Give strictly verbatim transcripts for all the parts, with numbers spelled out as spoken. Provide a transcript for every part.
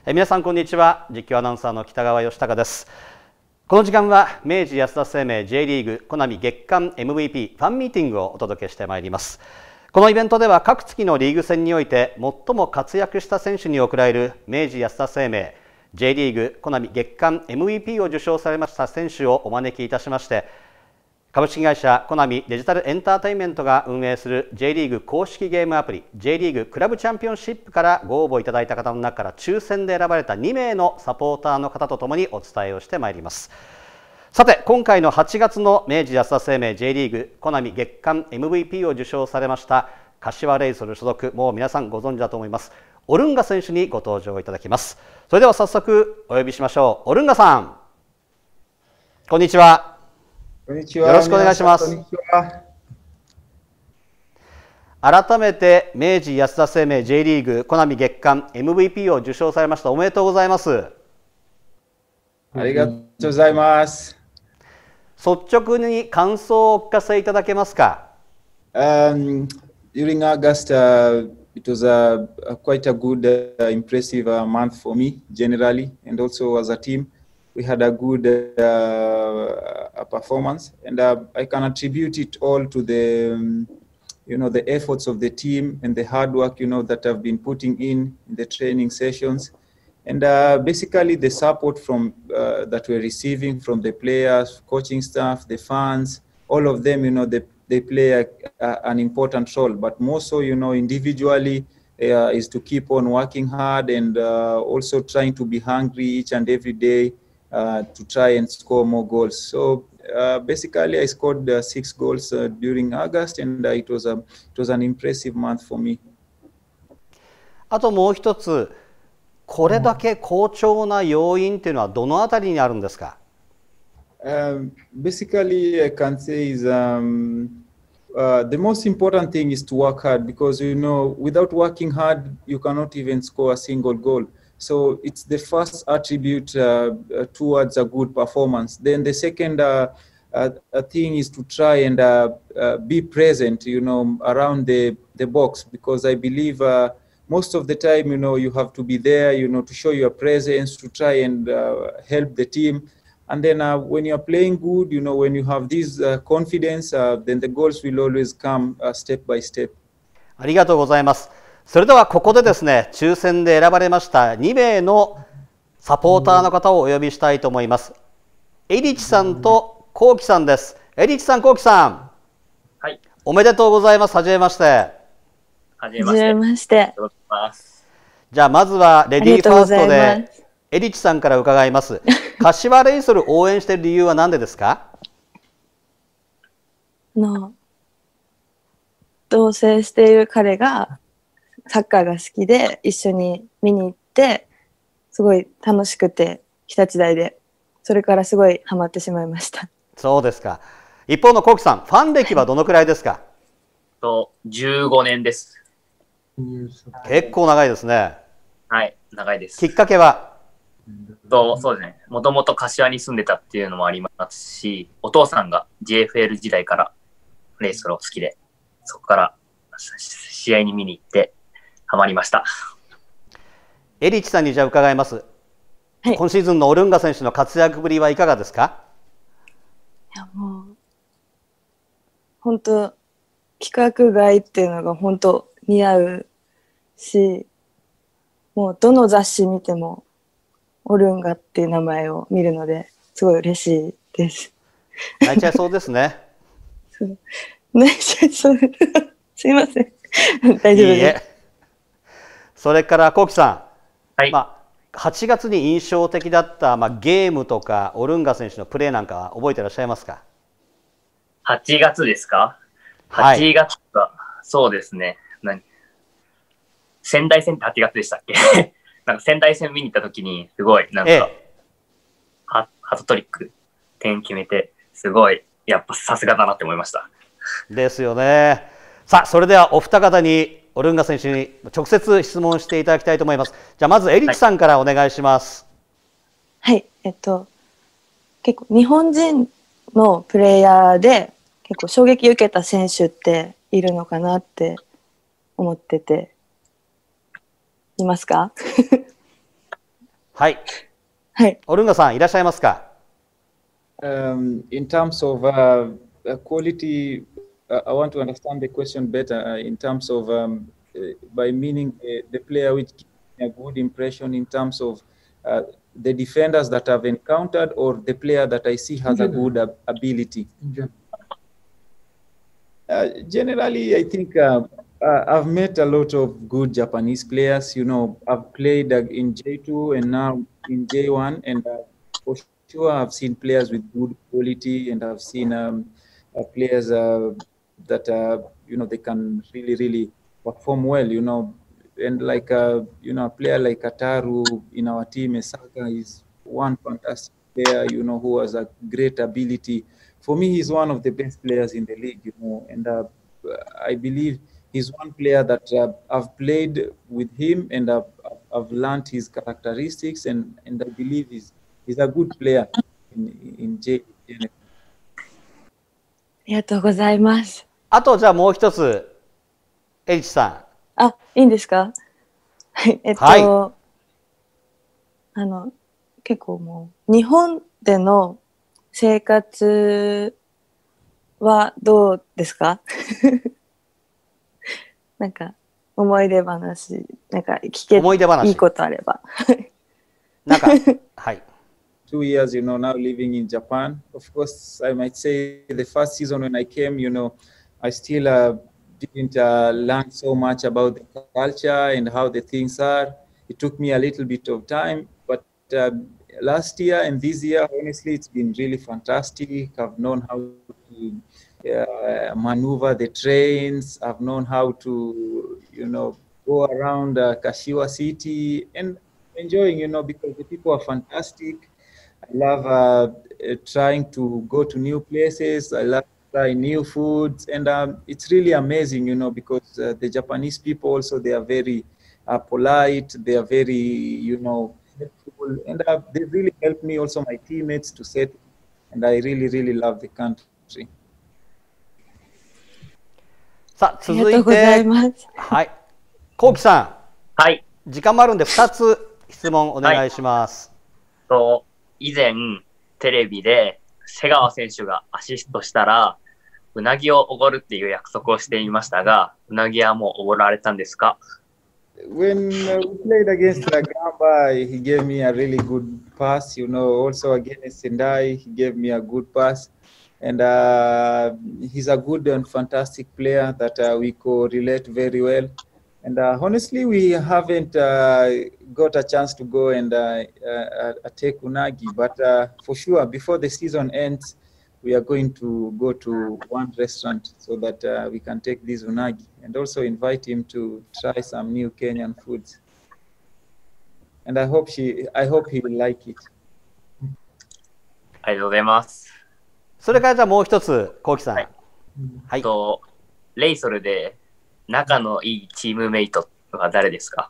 え皆さんこんにちは。実況アナウンサーの北川義孝です。この時間は明治安田生命 J リーグコナミ月間 エムブイピー ファンミーティングをお届けしてまいります。このイベントでは各月のリーグ戦において最も活躍した選手に贈られる明治安田生命 J リーグコナミ月間 エムブイピー を受賞されました選手をお招きいたしまして、株式会社コナミデジタルエンターテインメントが運営する J リーグ公式ゲームアプリ J リーグクラブチャンピオンシップからご応募いただいた方の中から抽選で選ばれたにめいのサポーターの方とともにお伝えをしてまいります。さて、今回のはちがつの明治安田生命 J リーグコナミ月間 エムブイピー を受賞されました柏レイソル所属、もう皆さんご存知だと思いますオルンガ選手にご登場いただきます。それでは早速お呼びしましょう。オルンガさん、こんにちは。 こんにちは。 よろしくお願いします。改めて明治安田生命 J リーグコナミ月間 エムブイピー を受賞されました。おめでとうございます。 ありがとうございます。 率直に感想をお聞かせいただけますか。 Um, during August, uh, it was a, a quite a good, uh, impressive uh, month for me generally, and also as a team. We had a good uh, performance, and uh, I can attribute it all to the, um, you know, the efforts of the team and the hard work, you know, that I've been putting in, in the training sessions, and uh, basically the support from uh, that we're receiving from the players, coaching staff, the fans, all of them, you know, they they play a, a, an important role. But more so, you know, individually, uh, is to keep on working hard and uh, also trying to be hungry each and every day. Uh, to try and score more goals. So uh, basically, I scored uh, six goals uh, during August, and uh, it was a it was an impressive month for me. あともう一つ、これだけ好調な要因っていうのはどのあたりにあるんですか。 Um, basically, I can say is um, uh, the most important thing is to work hard, because you know without working hard you cannot even score a single goal. So it's the first attribute uh, uh, towards a good performance. Then the second uh, uh, thing is to try and uh, uh, be present, you know, around the, the box, because I believe uh, most of the time, you know, you have to be there, you know, to show your presence, to try and uh, help the team. And then uh, when you're playing good, you know, when you have this uh, confidence, uh, then the goals will always come uh, step by step. ありがとうございます。それではここでですね、抽選で選ばれましたにめいのサポーターの方をお呼びしたいと思います。エリチさんとコウキさんです。エリチさん、コウキさん。 はい。 おめでとうございます。はじめまして。 はじめまして。 まして。 じゃあまずはレディーファーストでエリチさんから伺います。柏レイソル応援している理由は何でですか。 の同棲している彼がサッカーが好きで一緒に見に行ってすごい楽しくて日立大でそれからすごいハマってしまいました。 そうですか。一方のコウキさん、ファン歴はどのくらいですか。 とじゅうごねんです。 結構長いですね。 はい、長いです。 きっかけはとそうですね。もともと柏に住んでたっていうのもありますし、お父さんが ジェイエフエル 時代からレイソルを好きで、そこから試合に見に行ってハマりました。 エリチさんにじゃあ伺います。はい、今シーズンのオルンガ選手の活躍ぶりはいかがですか。 いやもう本当規格外っていうのが本当似合うし、もうどの雑誌見てもオルンガっていう名前を見るのですごい嬉しいです。 泣いちゃいそうですね。 泣いちゃいそう。すいません。大丈夫です。いいえ。 それからコウキさん、 はい、 まあ、はちがつに印象的だった、まあ、ゲームとかオルンガ選手のプレーなんかは覚えていらっしゃいますか。 はちがつですか。はちがつか、はい、そうですね。何仙台戦ってはちがつでしたっけ。なんか仙台戦見に行った時にすごいなんか、ええ、ハットトリック点決めてすごいやっぱさすがだなって思いました。 ですよね。さあそれではお二方にオルンガ選手に直接質問していただきたいと思います。じゃあまずエリチさんからお願いします。 はい、はい、えっと結構日本人のプレイヤーで結構衝撃を受けた選手っているのかなって思ってていますか。 はい。 はい。 オルンガさんいらっしゃいますか。 Um, in terms of uh, uh, quality, uh, I want to understand the question better uh, in terms of um, uh, by meaning uh, the player which gives me a good impression in terms of uh, the defenders that I've encountered or the player that I see has a good ab- ability. Uh, generally, I think uh, uh, I've met a lot of good Japanese players. You know, I've played uh, in J two and now in J one, and uh, for sure, I've seen players with good quality, and I've seen um, uh, players uh, that uh, you know they can really, really perform well. You know, and like uh, you know, a player like Ataru in our team, Esaka, is one fantastic player. You know, who has a great ability. For me, he's one of the best players in the league, you know, and uh, I believe he's one player that uh, I've played with him and I've, I've learned his characteristics, and, and I believe he's, he's a good player in, in J. ありがとうございます。 あと、じゃあもう一つ、エイチさん。 あ、いいんですか？はい、えっと、 はい、 あの、結構もう、日本での生活はどうですか？なんか思い出話、なんか聞け思い出話いいことあれば。 なんか、はい。 Two years, you know, now living in Japan. Of course, I might say the first season when I came, you know, I still uh, didn't uh, learn so much about the culture and how the things are. It took me a little bit of time, but uh, last year and this year, honestly, it's been really fantastic. I've known how to uh, maneuver the trains. I've known how to, you know, go around uh, Kashiwa City and enjoying, you know, because the people are fantastic. I love uh, trying to go to new places. I love trying new foods, and um, it's really amazing, you know, because uh, the Japanese people also, they are very uh, polite. They are very, you know, helpful, and uh, they really helped me also, my teammates, to settle, and I really, really love the country. さあ、続いて、はい、コウキさん、 はい、 時間もあるんでふたつ質問お願いします。 はい、と以前テレビで瀬川選手がアシストしたらうなぎをおごるっていう約束をしていましたが、うなぎはもうおごられたんですか？ When uh, we played against Ragamba, he gave me a really good pass. You know, also against Sendai, he gave me a good pass. And uh, he's a good and fantastic player that uh, we correlate very well. And uh, honestly, we haven't uh, got a chance to go and uh, uh, take unagi. But uh, for sure, before the season ends, we are going to go to one restaurant so that uh, we can take this unagi and also invite him to try some new Kenyan foods. And I hope she, I hope he will like it. ありがとうございます。 それからじゃあもう一つ、コウキさん。はい。 はい、とレイソルで仲のいいチームメイトは誰ですか？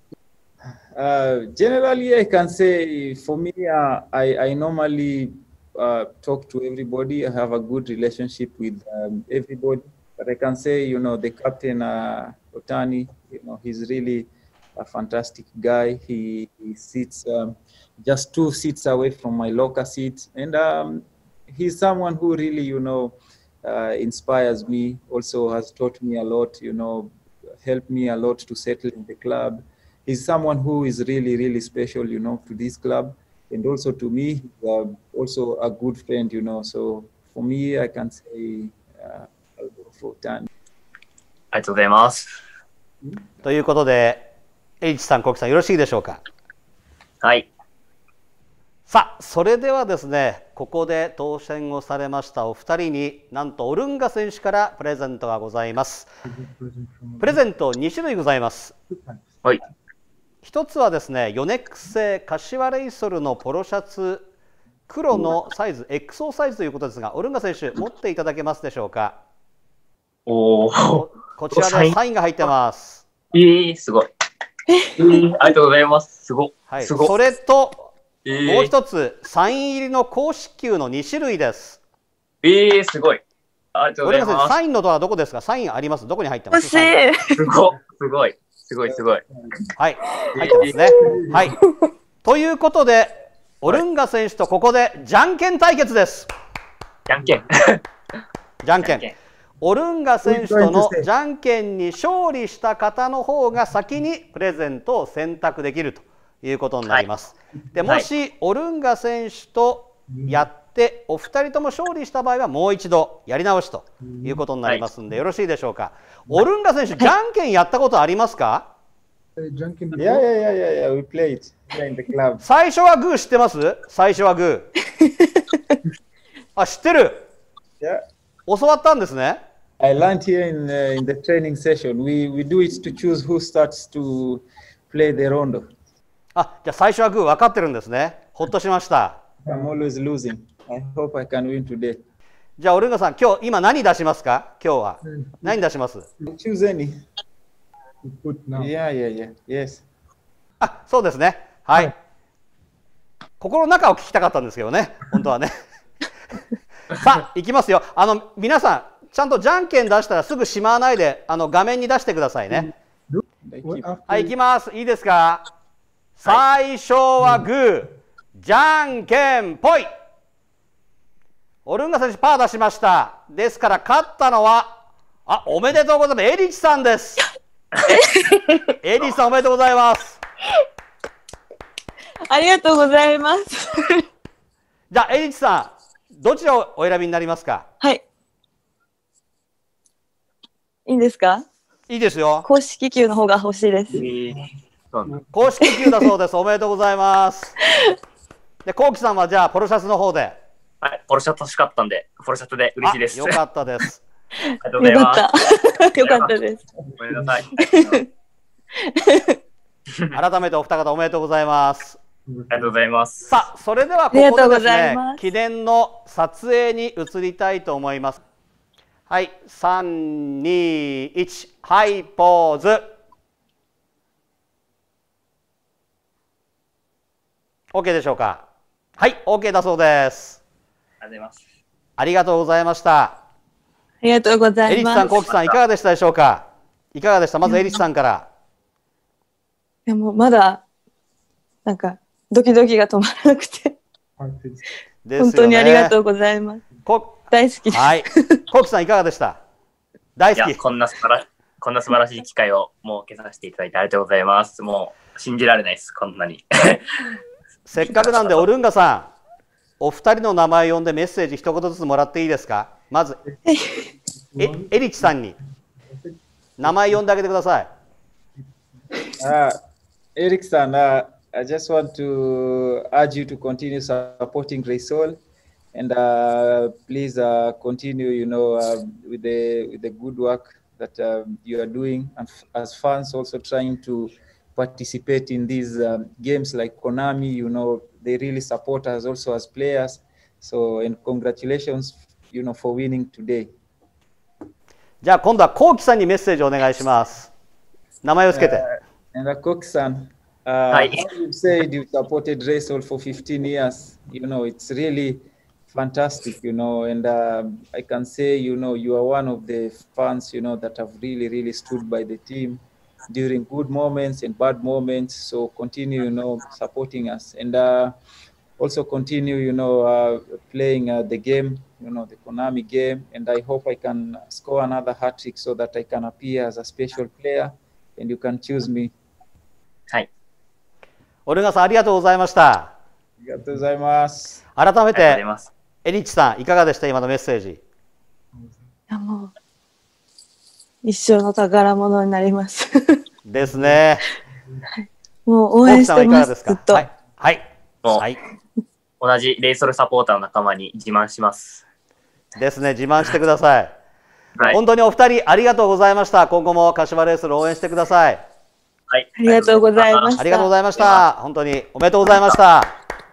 Uh, generally, I can say for me, uh, I, I normally uh, talk to everybody. I have a good relationship with um, everybody. But I can say, you know, the captain, uh, Otani, you know, he's really a fantastic guy. He, he sits um, just two seats away from my locker seat. And um, he's someone who really, you know, uh, inspires me, also has taught me a lot, you know, helped me a lot to settle in the club. He's someone who is really, really special, you know, to this club. And also to me, uh, also a good friend, you know. So for me, I can say, uh, I'll go for Otani. ありがとうございます。 ということで、エイチさん、コウキさん、よろしいでしょうか。 はい。 さあ、それではですね、ここで当選をされましたお二人に、なんとオルンガ選手からプレゼントがございます。プレゼントに種類ございます。 はい。 一つはですね、ヨネックス製柏レイソルのポロシャツ、黒のサイズ、エックスオー サイズということですが、オルンガ選手、持っていただけますでしょうか。 おお。 こちらでサインが入ってます。 えー、すごい。えー、ありがとうございます。すごい。 はい、 すごい。 それと、 えー、 もう一つ、サイン入りの公式球のに種類です。 えー、すごい。ありがとうございます。 サインのドアどこですか？サインあります？どこに入ってます？ 欲しい。 すごい。すごい。すごい。すごい。 はい。入ってますね。はい。 ということで、オルンガ選手とここでじゃんけん対決です。 じゃんけん。 じゃんけん。オルンガ選手とのじゃんけんに勝利した方の方が先にプレゼントを選択できるということになります。はい、でもしオルンガ選手とやってお二人とも勝利した場合はもう一度やり直しということになりますので、よろしいでしょうか。オルンガ選手、じゃんけんやったことありますか？ Yeah, yeah, yeah, yeah. We play it in the club. 最初はグー知ってます？最初はグー。あ、知ってる。 Yeah. 教わったんですね。 I learned here in, uh, in the training session. We, we do it to choose who starts to play the rondo. あ、じゃあ最初はグー分かってるんですね。ほっとしました。 I'm always losing. I hope I can win today. じゃあオルンガさん、今日今何出しますか？今日は何出します？ Choose any. Yeah, yeah, yeah. Yes. あ、そうですね。はい。心の中を聞きたかったんですけどね、本当はね。さあ、いきますよ。あの皆さん、ちゃんとじゃんけん出したらすぐしまわないで、あの画面に出してくださいね。はい、いきます。いいですか？最初はグー、じゃんけんぽい。オルンガ選手パー出しました。ですから勝ったのは、あ、おめでとうございます。エリチさんです。エリチさんおめでとうございます。 ありがとうございます。 じゃあエリチさん、どちらをお選びになりますか？ はい。いいんですか？ いいですよ。 公式球の方が欲しいです。えー、 公式球だそうです。おめでとうございます。で、コウキさんはじゃあポロシャツの方で。 はい、ポロシャツ欲しかったんで、ポロシャツで嬉しいです。 よかったです。 ありがとうございます。 よかったです。 ごめんなさい。 改めてお二方おめでとうございます。 ありがとうございます。 さあ、それではここでですね、記念の撮影に移りたいと思います。はい、さん、に、いち、はい、ポーズ。OK でしょうか？はい、OK だそうです。 ありがとうございます。 ありがとうございました。 ありがとうございます。 エリチさん、コウキさん、いかがでしたでしょうか？いかがでした？まずエリチさんから。 いや、もうまだ、なんか、ドキドキが止まらなくて。 ね、 本当にありがとうございます。大好きです。 はい。コウキさん、いかがでした？大好き。 こんな素晴らこんな素晴らしい機会を設けさせていただいてありがとうございます。もう信じられないです、こんなに。 せっかくなんで、オルンガさん、お二人の名前を呼んでメッセージ一言ずつもらっていいですか？まず、えエリチさんに名前呼んであげてください。 Uh, Eric san, uh, I just want to urge you to continue supporting Graysol, and uh, please uh, continue, you know, uh, with the with the good work that uh, you are doing, and as fans also trying to participate in these um, games like Konami. You know, they really support us also as players. So, and congratulations, you know, for winning today. じゃあ今度はコウキさんにメッセージをお願いします。名前をつけて。 Uh, and uh, Koki-san, uh, Hi. how you said you supported Graysol for fifteen years. You know, it's really fantastic, you know, and uh, I can say, you know, you are one of the fans, you know, that have really, really stood by the team during good moments and bad moments. So continue, you know, supporting us, and uh, also continue, you know, uh, playing uh, the game, you know, the Konami game. And I hope I can score another hat trick so that I can appear as a special player and you can choose me. はい。 オルガさん、ありがとうございました。 ありがとうございます。 改めて、エリッチさん、いかがでした？今のメッセージ。いや、もう一生の宝物になります。 ですね。 もう応援してます。ずっと。 はい。はい。 もう、 はい、 同じレイソルサポーターの仲間に自慢します。 ですね。自慢してください。 はい、 本当にお二人ありがとうございました。今後も柏レイソルを応援してください。 はい。 ありがとうございました。 ありがとうございました。本当におめでとうございました。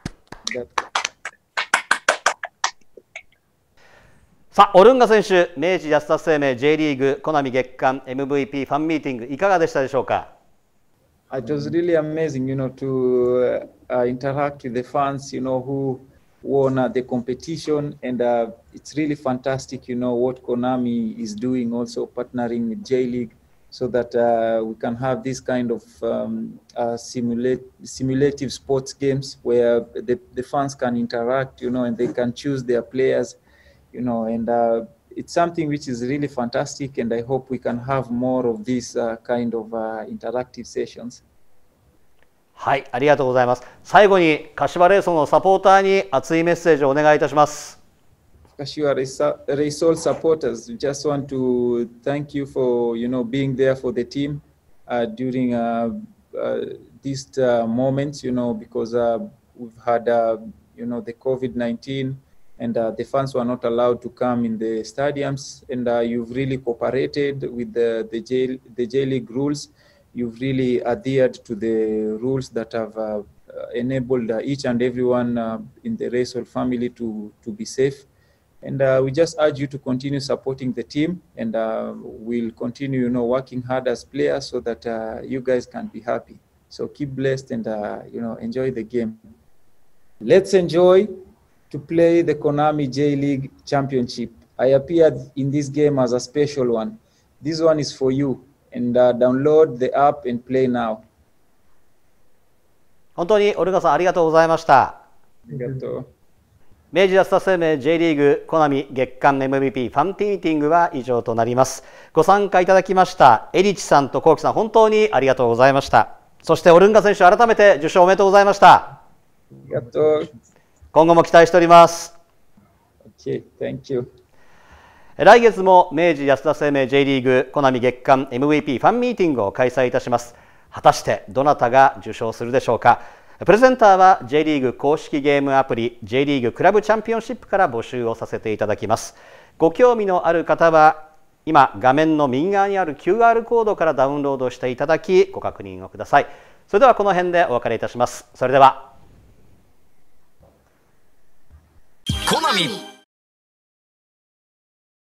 さあ、オルンガ選手、明治安田生命 J リーグコナミ月間 エムブイピー ファンミーティングいかがでしたでしょうか ？It was really amazing, you know, to uh, interact with the fans, you know, who won uh, the competition, and uh, it's really fantastic, you know, what Konami is doing, also partnering with J League, so that uh, we can have this kind of um, uh, simulate, simulative sports games where the, the fans can interact, you know, and they can choose their players, you know, and uh, it's something which is really fantastic, and I hope we can have more of these uh, kind of uh, interactive sessions. はい、ありがとうございます。最後に柏レイソルのサポーターに熱いメッセージをお願いいたします。 Kashiwa Reysol supporters, we just want to thank you for, you know, being there for the team uh, during uh, uh, these uh, moments, you know, because uh, we've had, uh, you know, the COVID nineteen, and uh, the fans were not allowed to come in the stadiums, and uh, you've really cooperated with the, the, J, the J League rules. You've really adhered to the rules that have uh, enabled uh, each and everyone uh, in the Reysol family to, to be safe. And uh, we just urge you to continue supporting the team, and uh, we'll continue, you know, working hard as players so that uh, you guys can be happy. So keep blessed and, uh, you know, enjoy the game. Let's enjoy to play the Konami J League Championship. I appeared in this game as a special one. This one is for you, and uh, download the app and play now. 本当にオルガさんありがとうございました。 ありがとう。 明治安田生命 J リーグコナミ月間 エムブイピー ファンミーティングは以上となります。ご参加いただきましたエリチさんとコウキさん、本当にありがとうございました。そしてオルンガ選手、改めて受賞おめでとうございました。 ありがとう。 今後も期待しております。 Okay, thank you. 来月も明治安田生命 J リーグコナミ月間 エムブイピー ファンミーティングを開催いたします。果たしてどなたが受賞するでしょうか。プレゼンターは J リーグ公式ゲームアプリ J リーグクラブチャンピオンシップから募集をさせていただきます。ご興味のある方は今画面の右側にある キューアール コードからダウンロードしていただきご確認をください。それではこの辺でお別れいたします。それでは。 コナミ